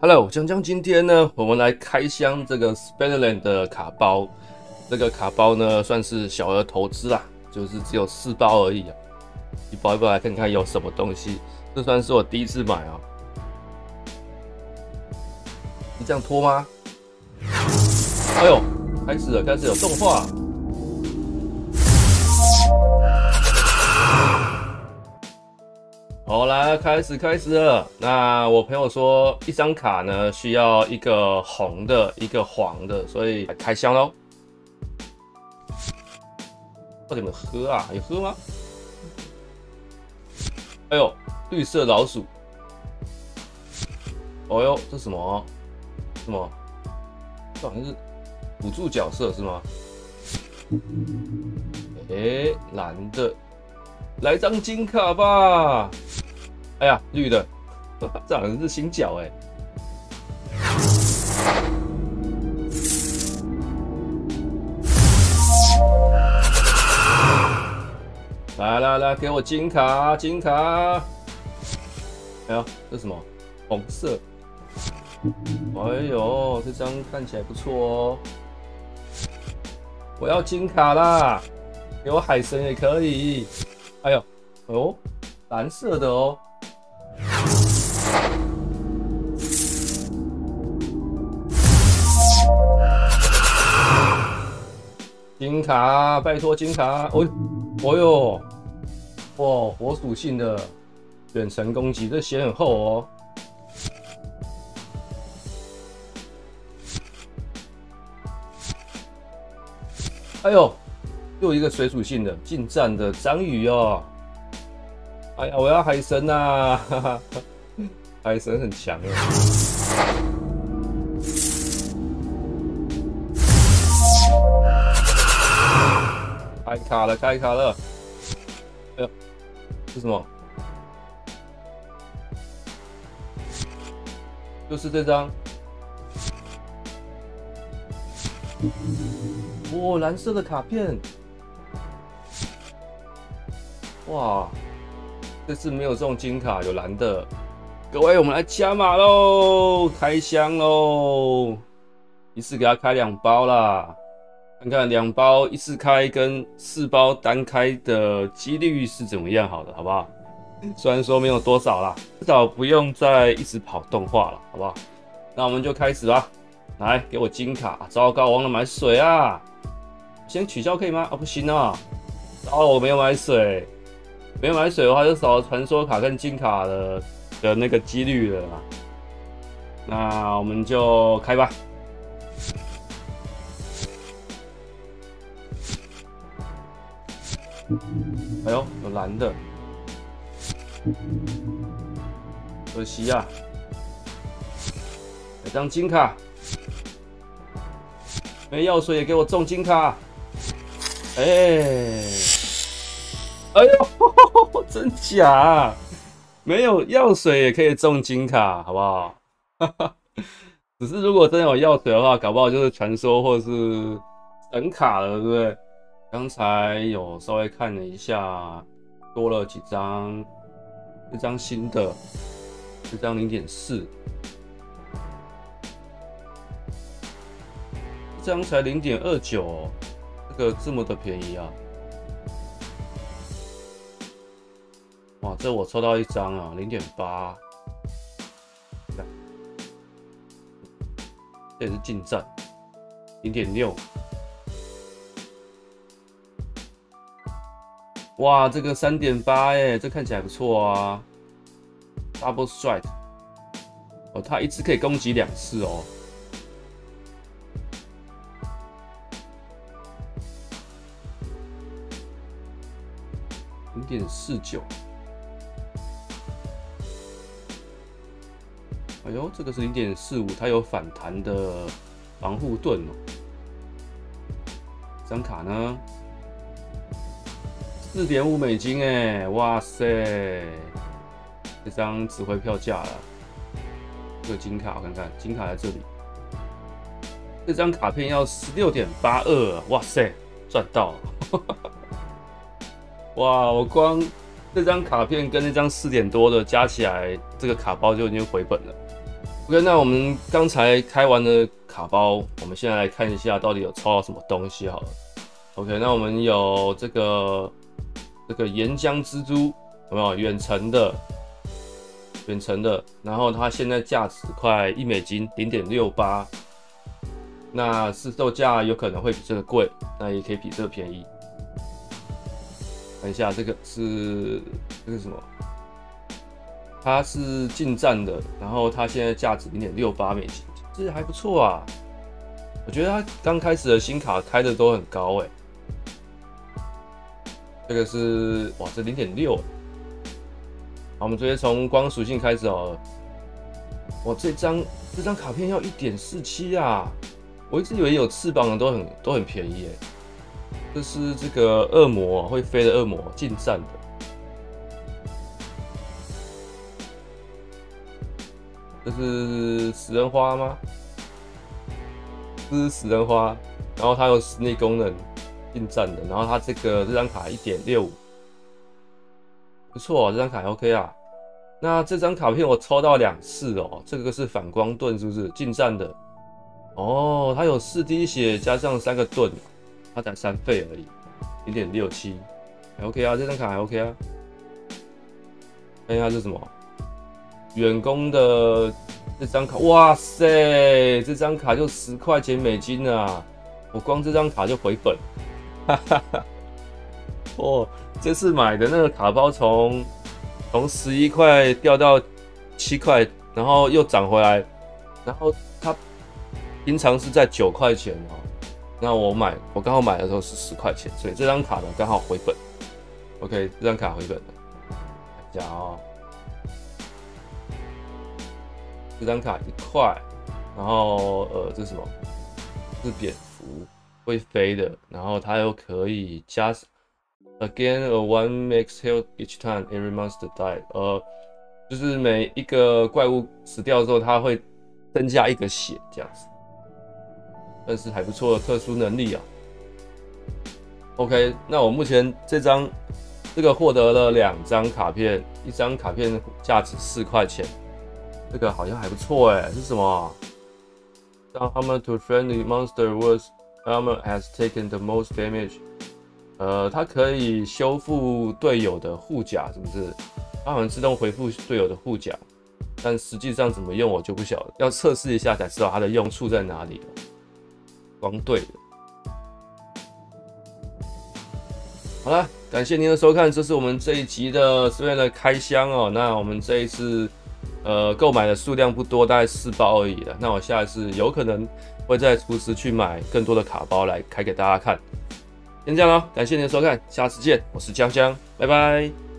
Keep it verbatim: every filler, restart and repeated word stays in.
Hello，江江，今天呢，我们来开箱这个 Spelunky 的卡包。这个卡包呢，算是小额投资啦，就是只有四包而已啊。一包一包来看看有什么东西。这算是我第一次买啊。你这样拖吗？哎呦，开始了，开始有动画。好啦，开始开始了。那我朋友说，一张卡呢需要一个红的，一个黄的，所以来开箱喽。到底有没有喝啊？有喝吗？哎呦，绿色老鼠。哦呦，这什么？什么？这好像是辅助角色是吗？哎、欸，蓝的，来张金卡吧。哎呀，绿的，这好像是新角哎。来来来，给我金卡，金卡！哎呦，这什么？红色。哎呦，这张看起来不错哦。我要金卡啦，给我海神也可以。哎呦，哦，蓝色的哦。金卡，拜托金卡！哦，哦呦，哇，火属性的远程攻击，这血很厚哦。哎呦，又一个水属性的近战的章鱼哦。哎呀，我要海神呐、啊！海神很强啊。开卡了，开卡了！哎呦，这是什么？就是这张。哇，蓝色的卡片！哇，这次没有中金卡，有蓝的。各位，我们来加码喽，开箱喽！一次给他开两包啦。看看两包一次开跟四包单开的几率是怎么样？好的，好不好？虽然说没有多少啦，至少不用再一直跑动画了，好不好？那我们就开始吧。来，给我金卡！糟糕，忘了买水啊！先取消可以吗？啊，不行啊！哦，我没有买水，没有买水的话就少了传说卡跟金卡的的那个几率了啦。那我们就开吧。哎呦，有蓝的，可惜啊！来张金卡，没药水也给我中金卡！哎、欸，哎呦，真假？没有药水也可以中金卡，好不好？只是如果真的有药水的话，搞不好就是传说或是神卡了，对不对？刚才有稍微看了一下，多了几张，这张新的，这张 零点四， 这张才 零点二九 哦，这个这么的便宜啊！哇，这我抽到一张啊 ，零点八， 这也是近战 ，零点六。哇，这个 三点八 哎，这看起来不错啊 ！Double Strike， 哦，它一次可以攻击两次哦。零点四九，哎呦，这个是 零点四五， 它有反弹的防护盾哦。这张卡呢？ 四点五美金哎，哇塞！这张指挥票价了。这个金卡我看看，金卡在这里。这张卡片要 十六点八二， 哇塞，赚到了！哇，我光这张卡片跟那张四点多的加起来，这个卡包就已经回本了。 OK， 那我们刚才开完的卡包，我们现在来看一下到底有抽到什么东西好了。OK， 那我们有这个这个岩浆蜘蛛，有没有远程的？远程的，然后它现在价值快一美金，零点六八。那市售价有可能会比这个贵，那也可以比这个便宜。看一下这个是这个是什么？它是近战的，然后它现在价值零点六八美金，这还不错啊。我觉得它刚开始的新卡开的都很高哎、欸。这个是哇，这零点六。好，我们直接从光属性开始好了。哇，这张这张卡片要一点四七啊！我一直以为有翅膀的都很都很便宜哎。这是这个恶魔会飞的恶魔近战的。这是食人花吗？这是食人花，然后它有室内功能近战的，然后它这个这张卡一点六五。不错、哦，这张卡还 OK 啊。那这张卡片我抽到两次哦，这个是反光盾是不是？近战的。哦，它有四滴血加上三个盾，它才三费而已，零点六七，还 OK 啊，这张卡还 OK 啊。看一下这是什么？远攻的这张卡，哇塞，这张卡就十块钱美金啊！我光这张卡就回本，哈哈哈。哦，这次买的那个卡包从从十一块掉到七块，然后又涨回来，然后它平常是在九块钱哦。那我买我刚好买的时候是十块钱，所以这张卡呢刚好回本。OK， 这张卡回本了，看一下哦。这张卡一块，然后呃这是什么？是蝙蝠，会飞的，然后它又可以加。Again, a one max health each time every monster died. 呃，就是每一个怪物死掉之后，它会增加一个血，这样子，但是还不错的特殊能力啊。OK， 那我目前这张这个获得了两张卡片，一张卡片价值四块钱，这个好像还不错哎，是什么 ？Down armor to friendly monster whose armor has taken the most damage. 呃，它可以修复队友的护甲，是不是？它好像自动回复队友的护甲，但实际上怎么用我就不晓得，要测试一下才知道它的用处在哪里了。光队的。好了，感谢您的收看，这是我们这一集的这边的开箱哦。那我们这一次呃购买的数量不多，大概四包而已了。那我下一次有可能会再厨师去买更多的卡包来开给大家看。先这样咯，感谢您的收看，下次见，我是江江，拜拜。